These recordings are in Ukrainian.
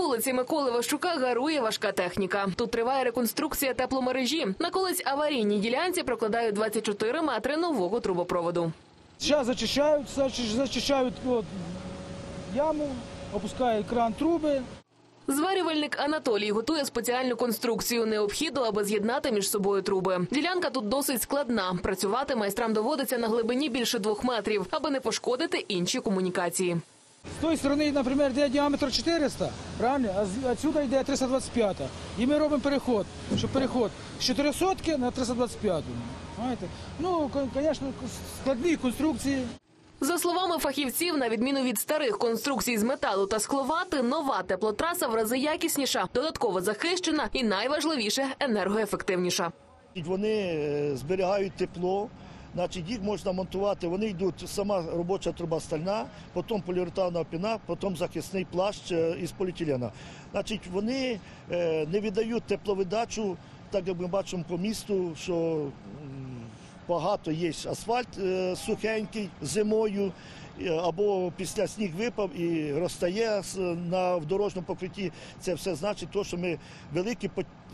вулиці Миколи Ващука гарує важка техніка. Тут триває реконструкція тепломережі. На колись аварійній ділянці прокладають 24 метри нового трубопроводу. Зараз зачищають яму, опускають кран труби. Зварювальник Анатолій готує спеціальну конструкцію. Необхідно, аби з'єднати між собою труби. Ділянка тут досить складна. Працювати майстрам доводиться на глибині більше 2 метрів, аби не пошкодити інші комунікації. З тої сторони, наприклад, йде діаметр 400, правильно? А відсюди йде 325. І ми робимо переход, щоб переход з 400 на 325. Ну, звісно, складні конструкції. За словами фахівців, на відміну від старих конструкцій з металу та скловати, нова теплотраса в рази якісніша, додатково захищена і, найважливіше, енергоефективніша. Вони зберігають тепло, значить їх можна монтувати, вони йдуть, сама робоча труба стальна, потім поліуретанова піна, потім захисний плащ із поліетилена. Значить, вони не віддають тепловидачу, так як ми бачимо по місту, що багато є асфальт сухенький зимою, або після сніг випав і розтає в дорожньому покритті. Це все значить, що ми великі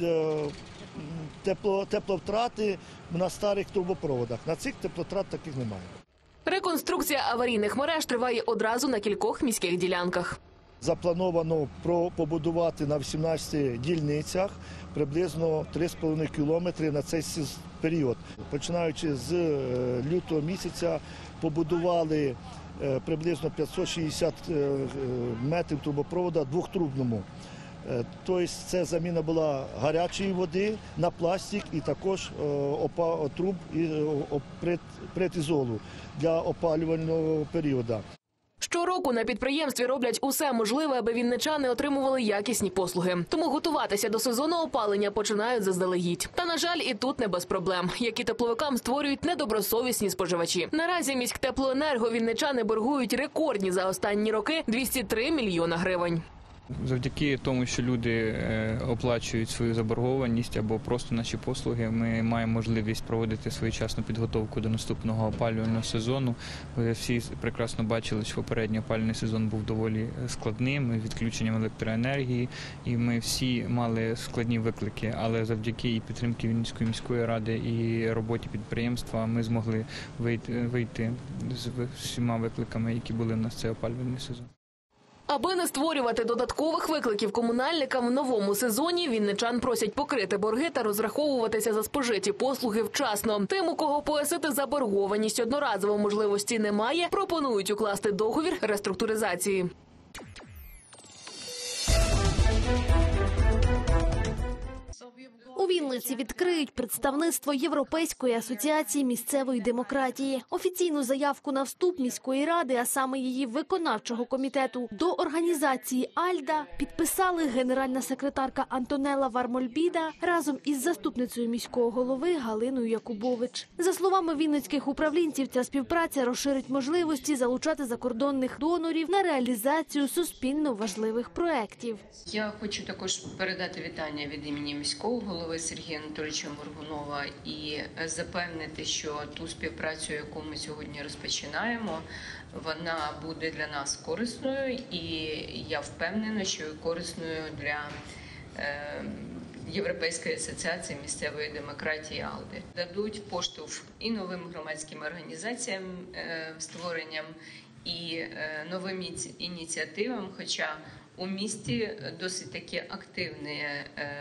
тепловтрати на старих трубопроводах. На цих теплотрат таких немає. Реконструкція аварійних мереж триває одразу на кількох міських ділянках. Заплановано побудувати на 18 дільницях приблизно 3,5 кілометри на цей період. Починаючи з лютого місяця побудували приблизно 560 метрів трубопроводу двохтрубному. Тобто це заміна була гарячої води на пластик і також труб предізолу для опалювального періоду. Щороку на підприємстві роблять усе можливе, аби вінничани отримували якісні послуги. Тому готуватися до сезону опалення починають заздалегідь. Та, на жаль, і тут не без проблем, які тепловикам створюють недобросовісні споживачі. Наразі міськтеплоенерго вінничани боргують рекордні за останні роки 203 мільйона гривень. Завдяки тому, що люди оплачують свою заборгованість або просто наші послуги, ми маємо можливість проводити своєчасну підготовку до наступного опалювального сезону. Ви всі прекрасно бачили, що попередній опалювальний сезон був доволі складним, відключенням електроенергії, і ми всі мали складні виклики, але завдяки і підтримки Вінницької міської ради, і роботі підприємства ми змогли вийти з всіма викликами, які були в нас цей опалювальний сезон. Аби не створювати додаткових викликів комунальникам в новому сезоні, вінничан просять покрити борги та розраховуватися за спожиті послуги вчасно. Тим, у кого погасити заборгованість одноразово можливості немає, пропонують укласти договір реструктуризації. У Вінниці відкриють представництво Європейської асоціації місцевої демократії. Офіційну заявку на вступ міської ради, а саме її виконавчого комітету, до організації «Альда» підписали генеральна секретарка Антонела Вармольбіда разом із заступницею міського голови Галиною Якубович. За словами вінницьких управлінців, ця співпраця розширить можливості залучати закордонних донорів на реалізацію суспільно важливих проєктів. Я хочу також передати вітання від імені міського голови Сергія Анатолійовича Моргунова і запевнити, що ту співпрацю, яку ми сьогодні розпочинаємо, вона буде для нас корисною, і я впевнена, що і корисною для Європейської асоціації місцевої демократії «Алди». Дадуть поштовх і новим громадським організаціям створенням, і новим ініціативам, хоча у місті досить таке активне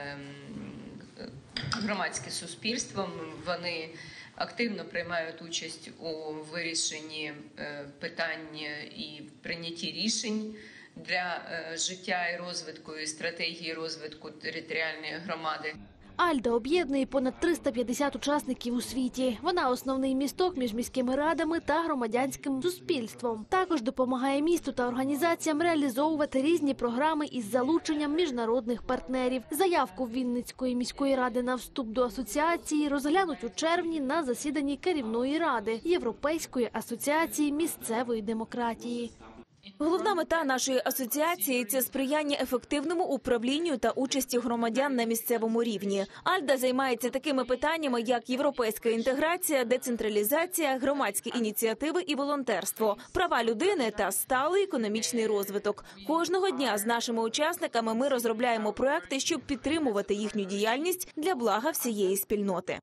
громадське суспільство, вони активно приймають участь у вирішенні питань і прийнятті рішень для життя і розвитку, і стратегії розвитку територіальної громади. «Альда» об'єднує понад 350 учасників у світі. Вона – основний місток між міськими радами та громадянським суспільством. Також допомагає місту та організаціям реалізовувати різні програми із залученням міжнародних партнерів. Заявку Вінницької міської ради на вступ до асоціації розглянуть у червні на засіданні керівної ради Європейської асоціації місцевої демократії. Головна мета нашої асоціації – це сприяння ефективному управлінню та участі громадян на місцевому рівні. Альда займається такими питаннями, як європейська інтеграція, децентралізація, громадські ініціативи і волонтерство, права людини та сталий економічний розвиток. Кожного дня з нашими учасниками ми розробляємо проекти, щоб підтримувати їхню діяльність для блага всієї спільноти.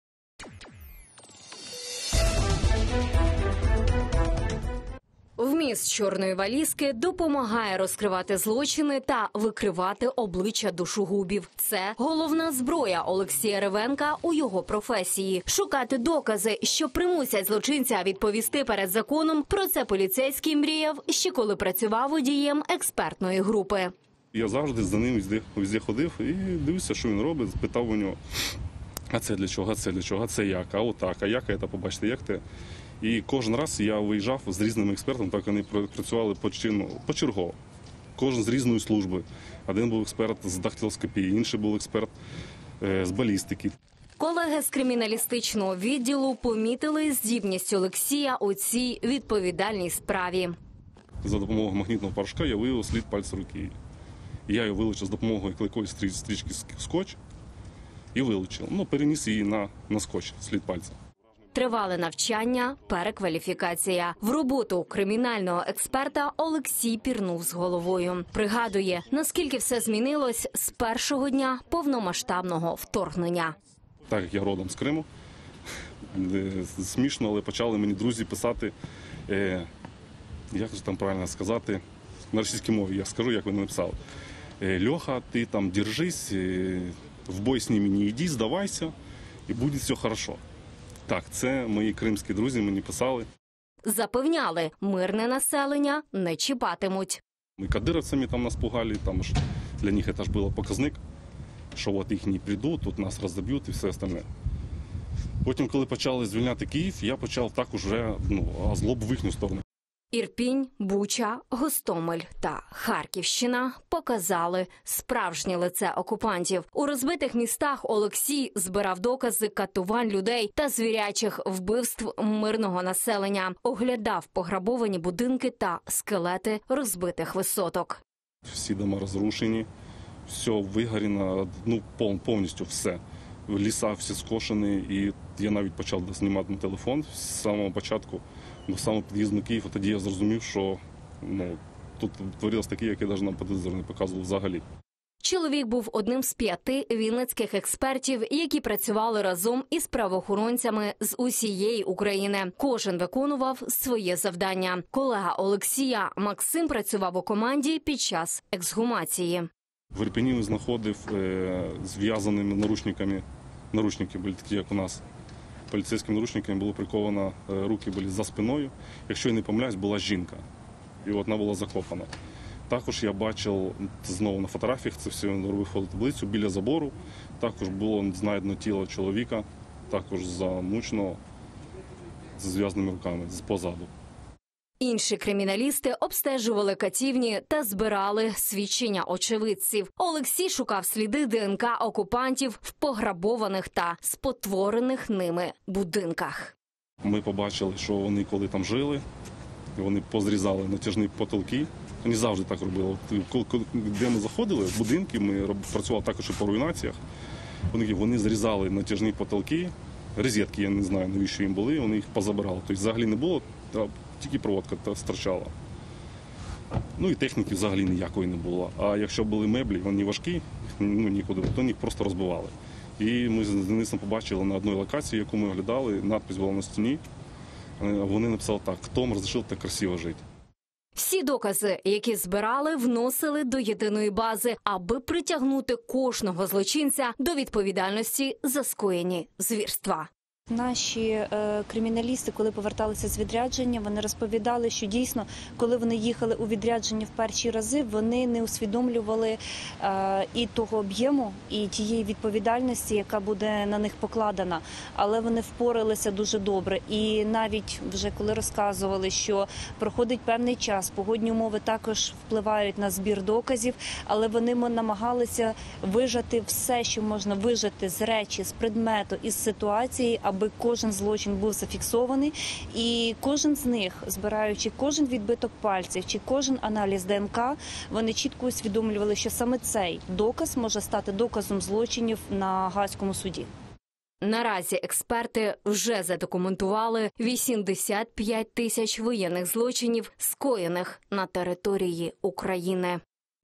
Вміст чорної валізки допомагає розкривати злочини та викривати обличчя душогубів. Це головна зброя Олексія Ревенка у його професії. Шукати докази, що примусять злочинця відповісти перед законом, про це поліцейський мріяв ще коли працював водієм експертної групи. Я завжди за ним везде ходив і дивився, що він робить, питав у нього, а це для чого, а це для чого, а це як, а отак, а як це побачите, як те. І кожен раз я виїжджав з різними експертами, так вони працювали почергово. Кожен з різної служби. Один був експерт з дактилоскопії, інший був експерт з балістики. Колеги з криміналістичного відділу помітили здібність Олексія у цій відповідальній справі. За допомогою магнітного порошка я виявив слід пальця руки. Я його вилучив з допомогою клейкової стрічки скотч і вилучив. Переніс її на скотч, слід пальця. Тривали навчання, перекваліфікація. В роботу кримінального експерта Олексій пірнув з головою. Пригадує, наскільки все змінилось з першого дня повномасштабного вторгнення. Так як я родом з Криму, смішно, але почали мені друзі писати, як же там правильно сказати, на російській мові, я скажу, як вони написали. Льоха, ти там держись, в бой з ними не йди, здавайся, і буде все хорошо. Так, це мої кримські друзі мені писали. Запевняли, мирне населення не чіпатимуть. Ми кадировцями там нас пугали, там ж для них це ж було показник, що от їх не прийдуть, тут нас розіб'ють і все остальне. Потім, коли почали звільняти Київ, я почав так уже озлоб в їхню сторону. Ірпінь, Буча, Гостомель та Харківщина показали справжнє лице окупантів. У розбитих містах Олексій збирав докази катувань людей та звірячих вбивств мирного населення. Оглядав пограбовані будинки та скелети розбитих висоток. Всі дома розрушені, все вигорено, повністю все. Ліса всі скошені, і я навіть почав знімати на телефон з самого початку. До самого під'їзду Києва, тоді я зрозумів, що тут творилось таке, яке навіть нам по телевізору не показували взагалі. Чоловік був одним з 5 вінницьких експертів, які працювали разом із правоохоронцями з усієї України. Кожен виконував своє завдання. Колега Олексія Максим працював у команді під час ексгумації. В Ірпені знаходив зв'язаними наручниками. Наручники були такі, як у нас. Поліцейськими наручниками було приковано, руки були за спиною. Якщо я не помиляюсь, була жінка. І вона була закопана. Також я бачив, знову на фотографіях, це все робив фототаблицю, біля забору. Також було знайдено тіло чоловіка, також замучено, з зв'язаними руками, позаду. Інші криміналісти обстежували катівні та збирали свідчення очевидців. Олексій шукав сліди ДНК окупантів в пограбованих та спотворених ними будинках. Ми побачили, що вони коли там жили, вони позрізали натяжні потолки. Вони завжди так робили. Де ми заходили, в будинки, ми працювали також і по руйнаціях. Вони зрізали натяжні потолки, розетки, я не знаю, навіщо їм були, вони їх позабирали. Тобто взагалі не було, тільки проводка стирчала. І техніки взагалі ніякої не було. А якщо були меблі, вони важкі, нікуди, то їх просто розбивали. І ми з Денисом побачили на одній локації, яку ми оглядали, надпись була на стіні. Вони написали так: «Хто вам розрішив так красиво жити?» Всі докази, які збирали, вносили до єдиної бази, аби притягнути кожного злочинця до відповідальності за скоєні звірства. Наші криміналісти, коли поверталися з відрядження, вони розповідали, що дійсно, коли вони їхали у відрядження в перші рази, вони не усвідомлювали і того об'єму, і тієї відповідальності, яка буде на них покладена. Але вони впоралися дуже добре. І навіть вже коли розказували, що проходить певний час, погодні умови також впливають на збір доказів, але вони намагалися вижати все, що можна вижати з речі, з предмету, із ситуації, аби кожен злочин був зафіксований. І кожен з них, збираючи кожен відбиток пальців чи кожен аналіз ДНК, вони чітко усвідомлювали, що саме цей доказ може стати доказом злочинів на Гаазькому суді. Наразі експерти вже задокументували 85 тисяч воєнних злочинів, скоєних на території України.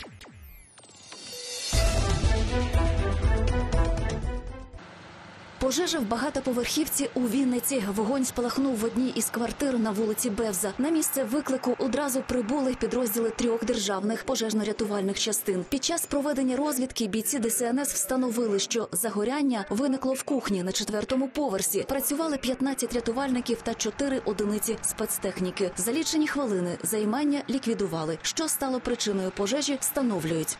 Пожежа в багатоповерхівці у Вінниці. Вогонь спалахнув в одній із квартир на вулиці Бевза. На місце виклику одразу прибули підрозділи 3 державних пожежно-рятувальних частин. Під час проведення розвідки бійці ДСНС встановили, що загоряння виникло в кухні на 4-му поверсі. Працювали 15 рятувальників та 4 одиниці спецтехніки. За лічені хвилини займання ліквідували. Що стало причиною пожежі, встановлюють.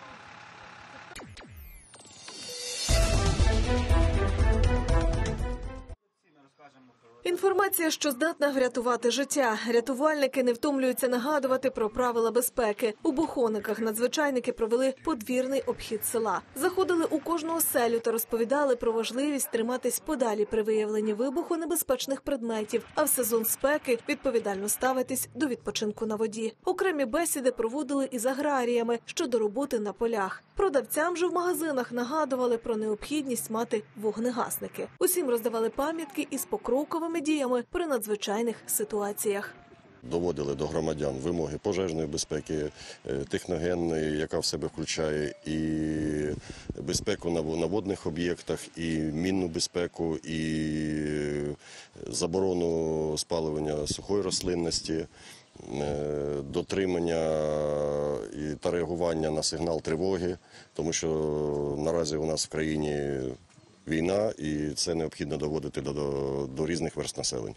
Інформація, що здатна врятувати життя. Рятувальники не втомлюються нагадувати про правила безпеки. У Бохониках надзвичайники провели подвірний обхід села. Заходили у кожну оселю та розповідали про важливість триматись подалі при виявленні вибухонебезпечних предметів, а в сезон спеки відповідально ставитись до відпочинку на воді. Окремі бесіди проводили із аграріями щодо роботи на полях. Продавцям же в магазинах нагадували про необхідність мати вогнегасники. Усім роздавали пам'ятки із покроковими діями при надзвичайних ситуаціях. Доводили до громадян вимоги пожежної безпеки, техногенної, яка в себе включає і безпеку на водних об'єктах, і мінну безпеку, і заборону спалювання сухої рослинності, дотримання та реагування на сигнал тривоги, тому що наразі у нас в країні війна, і це необхідно доводити до різних верств населення.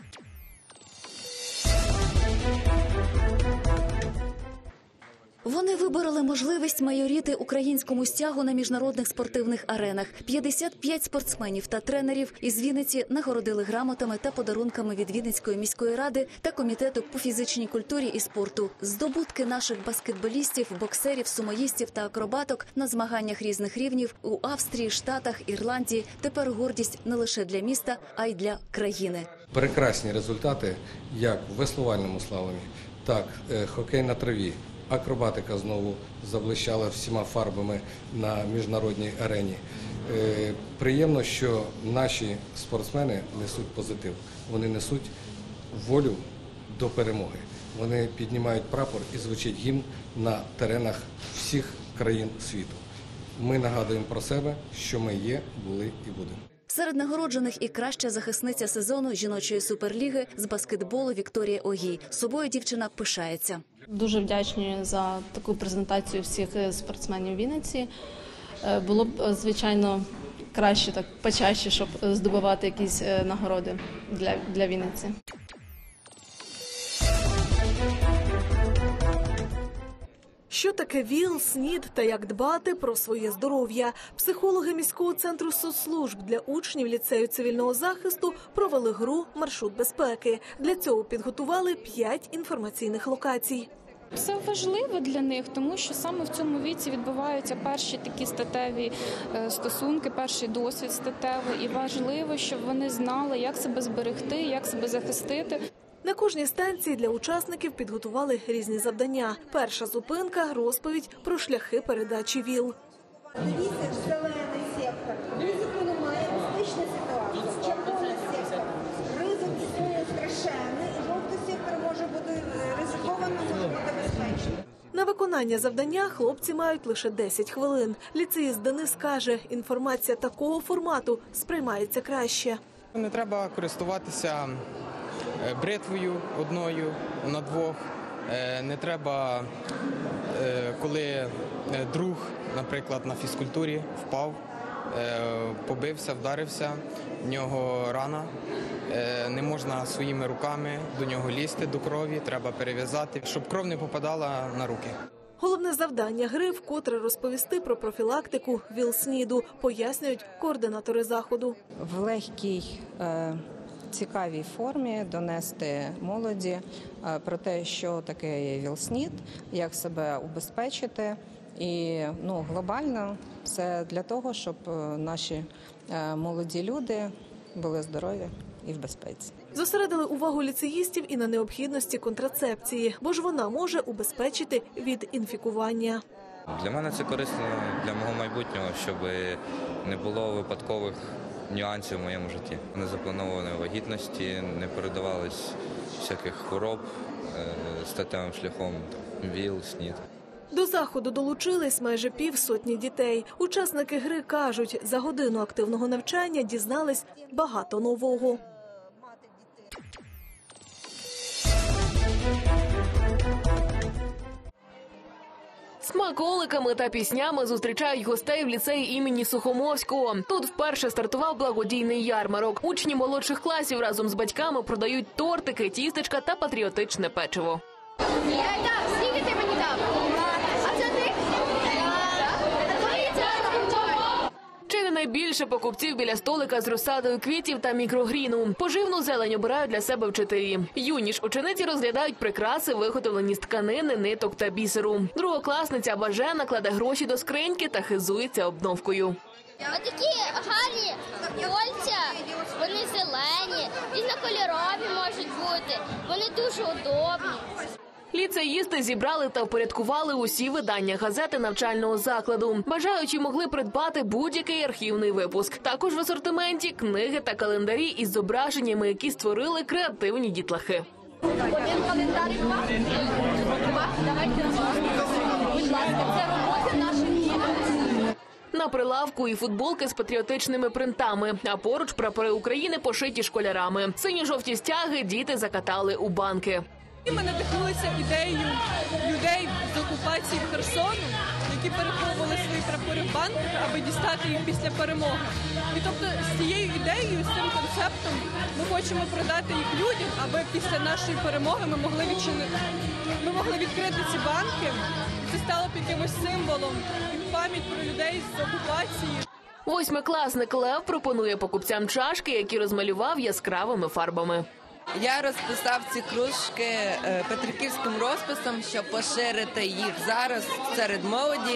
Вони вибороли можливість майоріти українському стягу на міжнародних спортивних аренах. 55 спортсменів та тренерів із Вінниці нагородили грамотами та подарунками від Вінницької міської ради та комітету по фізичній культурі і спорту. Здобутки наших баскетболістів, боксерів, сумоїстів та акробаток на змаганнях різних рівнів у Австрії, Штатах, Ірландії тепер гордість не лише для міста, а й для країни. Прекрасні результати як в веслувальному слаломі, так хокей на траві. Акробатика знову заблищала всіма фарбами на міжнародній арені. Приємно, що наші спортсмени несуть позитив. Вони несуть волю до перемоги. Вони піднімають прапор і звучить гімн на теренах всіх країн світу. Ми нагадуємо про себе, що ми є, були і будемо. Серед нагороджених і краща захисниця сезону жіночої суперліги з баскетболу Вікторія Огій. Собою дівчина пишається. Дуже вдячні за таку презентацію всіх спортсменів Вінниці. Було б, звичайно, краще, так почаще, щоб здобувати якісь нагороди для Вінниці. Що таке ВІЛ, СНІД та як дбати про своє здоров'я? Психологи міського центру соцслужб для учнів ліцею цивільного захисту провели гру «Маршрут безпеки». Для цього підготували 5 інформаційних локацій. Це важливо для них, тому що саме в цьому віці відбуваються перші такі статеві стосунки, перший досвід статевий. І важливо, щоб вони знали, як себе зберегти, як себе захистити. На кожній станції для учасників підготували різні завдання. Перша зупинка – розповідь про шляхи передачі ВІЛ. Дивіться, зелений сектор. Ризику немає, безпечна ситуація. Червоний сектор. Ризик існує страшенний. Жовтий сектор може бути ризикованим, може бути безпечним. На виконання завдання хлопці мають лише 10 хвилин. Ліцеїст Денис каже, інформація такого формату сприймається краще. Не треба користуватися бритвою одною на двох. Не треба, коли друг, наприклад, на фізкультурі впав, побився, вдарився, в нього рана. Не можна своїми руками до нього лізти, до крові, треба перев'язати, щоб кров не попадала на руки. Головне завдання гри – вкотре розповісти про профілактику ВІЛ-СНІДу, пояснюють координатори заходу. В легкій, цікавій формі донести молоді про те, що таке є ВІЛ-СНІД, як себе убезпечити. І глобально це для того, щоб наші молоді люди були здорові і в безпеці. Зосередили увагу ліцеїстів і на необхідності контрацепції, бо ж вона може убезпечити від інфікування. Для мене це корисно для мого майбутнього, щоб не було випадкових нюансів в моєму житті. Незапланованої вагітності, не передавались всяких хвороб статевим шляхом, ВІЛ, СНІД. До заходу долучились майже 50 дітей. Учасники гри кажуть, за годину активного навчання дізнались багато нового. Смаколиками та піснями зустрічають гостей в ліцеї імені Сухомовського. Тут вперше стартував благодійний ярмарок. Учні молодших класів разом з батьками продають тортики, тістечка та патріотичне печиво. Скільки ти мені дав? А це ти? Чи не найбільше покупців біля столика з розсадою квітів та мікрогріну. Поживну зелень обирають для себе вчителі. Юні ж учениці розглядають прикраси, виготовлені з тканини, ниток та бісеру. Другокласниця Бажена кладе гроші до скриньки та хизується обновкою. Отакі гарні кольця, вони зелені, різнокольорові можуть бути, вони дуже удобні. Ліцеїсти зібрали та впорядкували усі видання газети навчального закладу. Бажаючі могли придбати будь-який архівний випуск. Також в асортименті книги та календарі із зображеннями, які створили креативні дітлахи. Один календар, два. Давайте, будь ласка, це роботи наших дітей. На прилавку і футболки з патріотичними принтами, а поруч прапори України пошиті школярами. Сині-жовті стяги діти закатали у банки. Ми надихнулися ідеєю людей з окупації Херсону, які переховували свої прапори в банках, аби дістати їх після перемоги. І тобто з цією ідеєю, з цим концептом ми хочемо продати їх людям, аби після нашої перемоги ми могли відкрити ці банки. І це стало б якимось символом і пам'ять про людей з окупації. Восьмикласник Лев пропонує покупцям чашки, які розмалював яскравими фарбами. Я розписав ці кружки петриківським розписом, щоб поширити їх зараз серед молоді,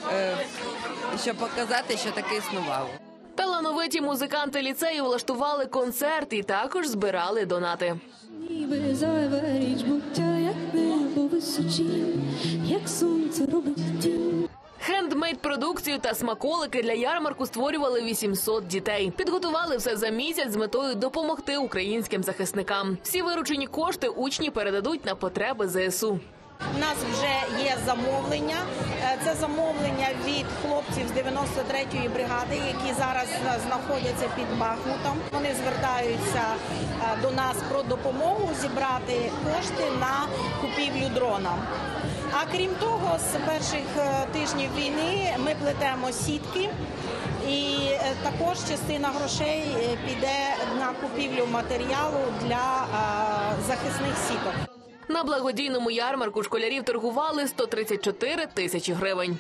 щоб показати, що таке існувало. Талановиті музиканти ліцею влаштували концерт і також збирали донати. Ніби зайва річ буття, як небо височі, як сонце робить тінь. Хендмейд-продукцію та смаколики для ярмарку створювали 800 дітей. Підготували все за місяць з метою допомогти українським захисникам. Всі виручені кошти учні передадуть на потреби ЗСУ. У нас вже є замовлення. Це замовлення від хлопців з 93-ї бригади, які зараз знаходяться під Бахмутом. Вони звертаються до нас про допомогу зібрати кошти на купівлю дрона. А крім того, з перших тижнів війни ми плетемо сітки, і також частина грошей піде на купівлю матеріалу для захисних сіток. На благодійному ярмарку школярів торгували 134 тисячі гривень.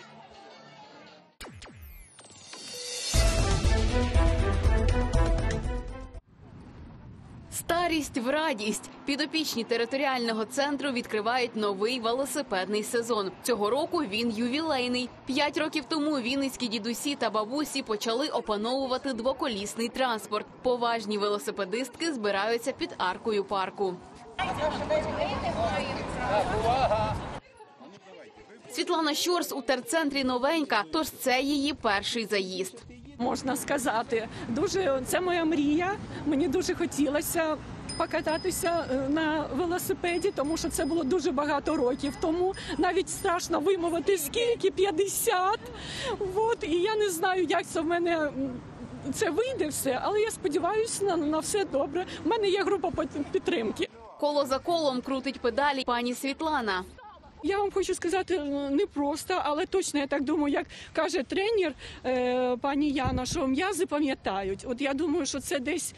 Старість в радість. Підопічні територіального центру відкривають новий велосипедний сезон. Цього року він ювілейний. 5 років тому вінницькі дідусі та бабусі почали опановувати двоколісний транспорт. Поважні велосипедистки збираються під аркою парку. Світлана Щорс у терцентрі новенька, тож це її перший заїзд. Можна сказати, це моя мрія. Мені дуже хотілося покататися на велосипеді, тому що це було дуже багато років тому. Навіть страшно вимовити скільки, 50. І я не знаю, як це в мене це вийде все, але я сподіваюся на все добре. У мене є група підтримки. Коло за колом крутить педалі пані Світлана. Я вам хочу сказати, не просто, але точно, я так думаю, як каже тренер пані Яна, що м'язи пам'ятають. От я думаю, що це десь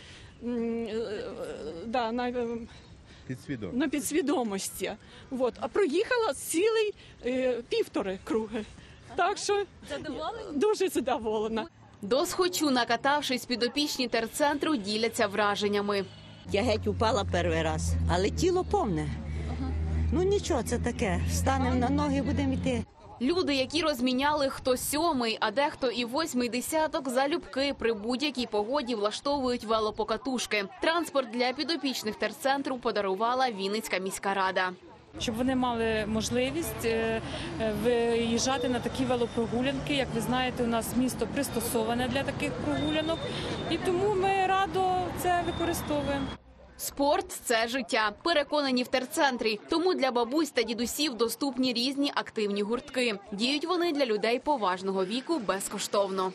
на підсвідомості. А проїхала цілий 1,5 круги. Так що дуже задоволена. Досхочу, накатавшись, підопічні терцентру діляться враженнями. Я геть упала перший раз, але тіло повне. Ну нічого, це таке. Станемо на ноги, будемо йти. Люди, які розміняли хто 7-й, а дехто і 8-й десяток, залюбки при будь-якій погоді влаштовують велопокатушки. Транспорт для підопічних терцентру подарувала Вінницька міська рада. Щоб вони мали можливість виїжджати на такі велопрогулянки. Як ви знаєте, у нас місто пристосоване для таких прогулянок, і тому ми радо це використовуємо. Спорт – це життя, переконані в терцентрі. Тому для бабусь та дідусів доступні різні активні гуртки. Діють вони для людей поважного віку безкоштовно.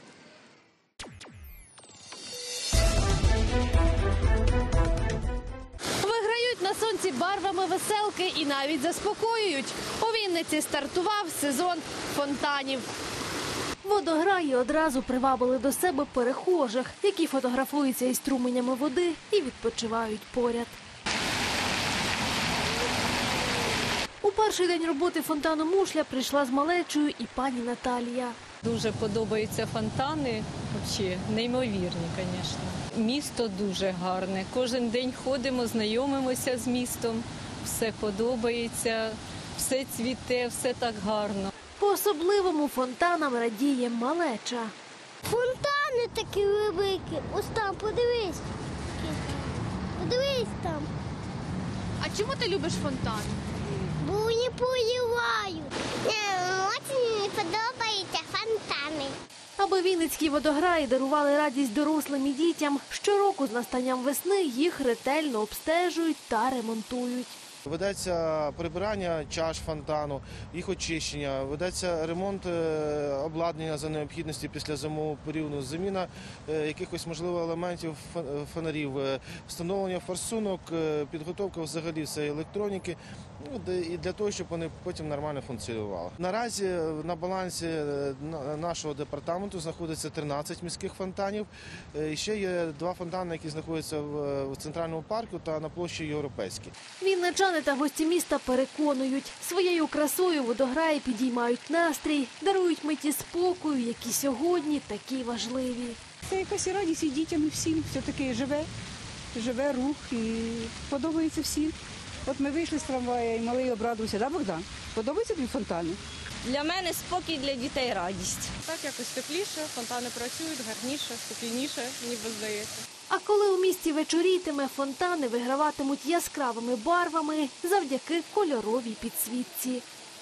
Виграють на сонці барвами веселки і навіть заспокоюють. У Вінниці стартував сезон фонтанів. Водограї одразу привабили до себе перехожих, які фотографуються із струменями води і відпочивають поряд. У перший день роботи фонтану «Мушля» прийшла з малечою і пані Наталія. Дуже подобаються фонтани, взагалі неймовірні, звісно. Місто дуже гарне. Кожен день ходимо, знайомимося з містом, все подобається, все цвіте, все так гарно. По-особливому фонтанам радіє малеча. Фонтани такі великі. Ось там, подивись. Подивись там. А чому ти любиш фонтан? Бо вони поливають. Мені подобаються фонтани. Аби вінницькі водограї дарували радість дорослим і дітям, щороку з настанням весни їх ретельно обстежують та ремонтують. Ведеться прибирання чаш фонтану, їх очищення, ведеться ремонт обладнання за необхідності після зимового періоду, заміна якихось, можливо, елементів фонарів, встановлення форсунок, підготовка взагалі всієї електроніки, і для того, щоб вони потім нормально функціонували. Наразі на балансі нашого департаменту знаходиться 13 міських фонтанів. І ще є 2 фонтани, які знаходяться в Центральному парку та на площі Європейській. Вінничани та гості міста переконують, своєю красою водограї підіймають настрій, дарують миті спокою, які сьогодні такі важливі. Це якась радість і дітям, і всім. Все-таки живе рух і подобається всім. От ми вийшли з трамвая і малий обрадувався, да, Богдан? Подобаються тобі фонтани? Для мене спокій, для дітей радість. Так якось тепліше, фонтани працюють, гарніше, спокійніше, ніби здається. А коли у місті вечорітиме, фонтани виграватимуть яскравими барвами завдяки кольоровій підсвітці.